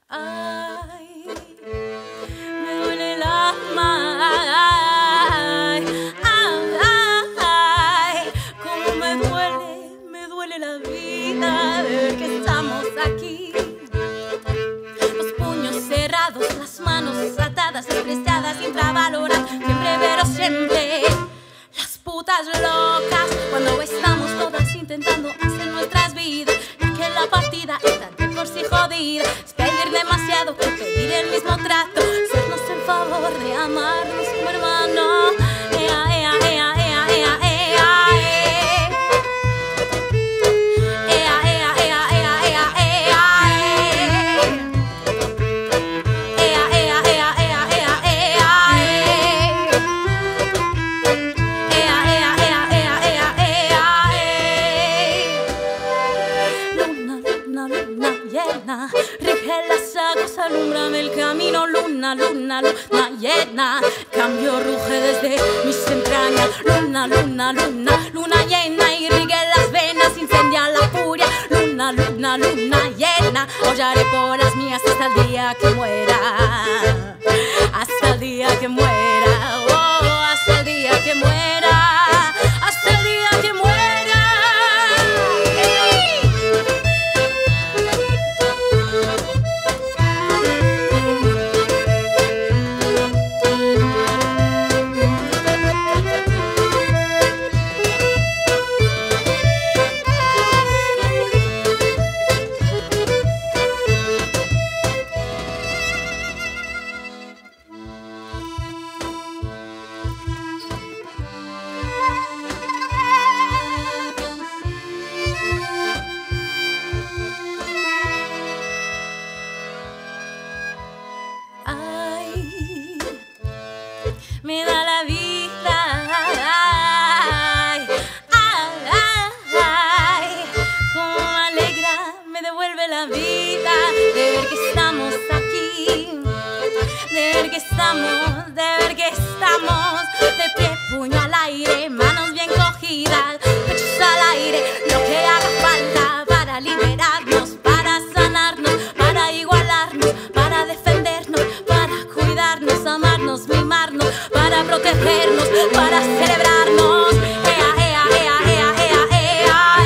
Ay, me duele el alma. Ay, cómo me duele la vida ver que estamos aquí. Los puños cerrados, las manos atadas, despreciadas, infravaloradas, siempre pero siempre. Las putas locas, cuando estamos todas intentando hacer nuestras vidas, ya que la partida está de por sí jodida. Es pedir demasiado que pedir el mismo trato, hacernos el favor de amarnos como hermanos. Ea, ea, ea, ea, ea, ea, ea, ea, ea, ea, ea, ea, ea, ea, ea, ea, luna llena, rige las aguas, alúmbrame el camino. Luna, luna, luna llena, cambio ruge desde mis entrañas. Luna, luna, luna, luna llena, irrigue las venas, incendia la furia. Luna, luna, luna llena, aullaré por las mías hasta el día que muera. Hasta el día que muera, oh, hasta el día que muera. Hasta el día que muera. Me da la vida, ay, ay, ay, cómo me alegra, me devuelve la vida de ver que estamos aquí, de ver que estamos, de pie, puño al aire, manos bien cogidas, pechos al aire, lo que haga falta para liberarnos, para sanarnos, para igualarnos, para defendernos, para cuidarnos, amarnos, mimarnos, para protegernos, para celebrarnos. Ea, ea, ea, ea, ea, ea,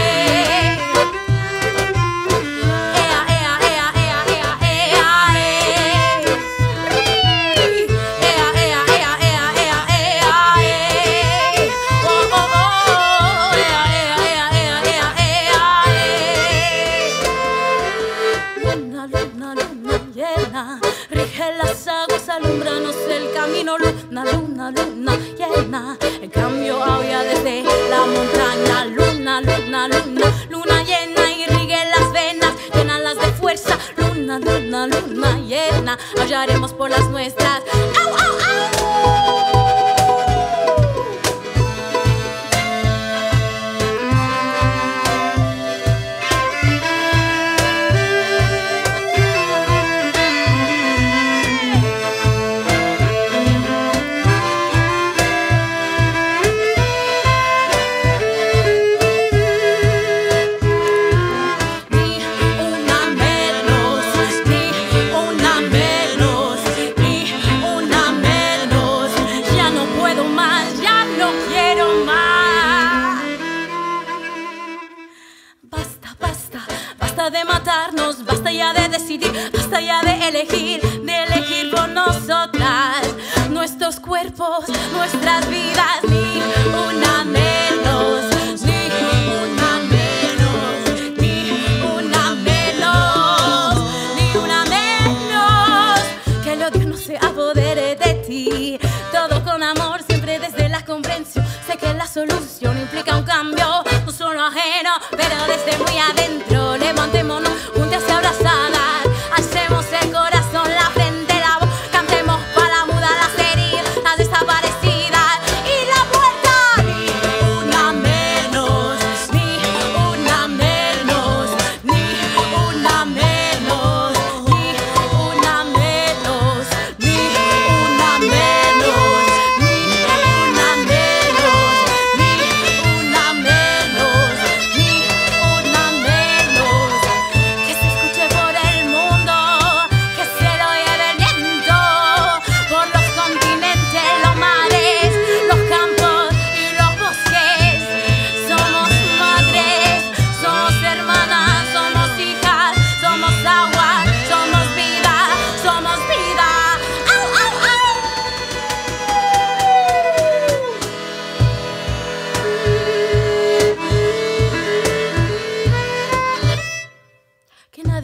ea, ea, ea, ea, ea, ea, ea, ea, ea, oh, oh, oh, ea, ea, ea, ea, ea, luna, luna, luna llena, rige las aguas, alúmbranos el camino. Luna, luna, luna llena, el cambio aulla desde la montaña. Luna, luna, luna, luna llena, irrigue las venas, llénalas de fuerza. Luna, luna, luna llena, aullaremos por las nuestras. ¡Au, au, au! De matarnos, basta ya de decidir, basta ya de elegir por nosotras, nuestros cuerpos, nuestras vidas. Ni una menos, ni una menos, ni una menos, ni una menos, que el odio no se apodere de ti. Todo con amor, siempre desde la comprensión. Sé que la solución implica un cambio, no solo ajeno, pero desde muy adentro. Levantémonos juntas y abrazadas, alcemos el corazón, la frente, la voz, cantemos para la muda, las heridas, las desaparecidas y la puerta. Ni una menos, ni una menos, ni una menos, ni una menos, ni una menos, ni una menos, ni una menos, ni una menos.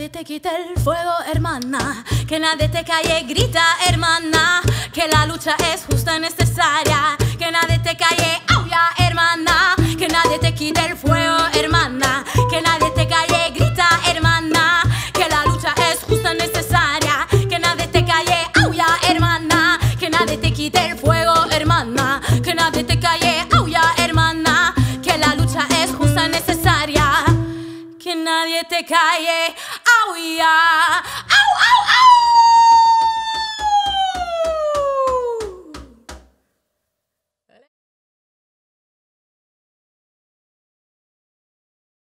te quite el fuego, hermana, que nadie te calle, grita, hermana, que la lucha es justa, necesaria, que nadie te calle, aulla, hermana, que nadie te quite el fuego, hermana, que nadie te calle, grita, hermana, que la lucha es justa, necesaria, que nadie te calle, aulla, hermana, que nadie te quite el fuego, hermana, que nadie te calle, aulla, hermana, que la lucha es justa, necesaria, que nadie te calle, aulla.